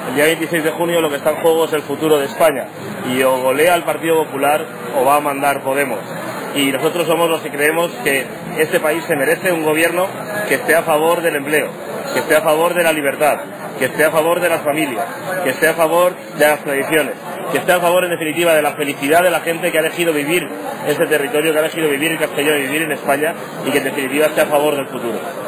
El día 26 de junio lo que está en juego es el futuro de España, y o golea el Partido Popular o va a mandar Podemos. Y nosotros somos los que creemos que este país se merece un gobierno que esté a favor del empleo, que esté a favor de la libertad, que esté a favor de las familias, que esté a favor de las tradiciones, que esté a favor, en definitiva, de la felicidad de la gente que ha elegido vivir en este territorio, que ha elegido vivir en Castellón y vivir en España, y que en definitiva esté a favor del futuro.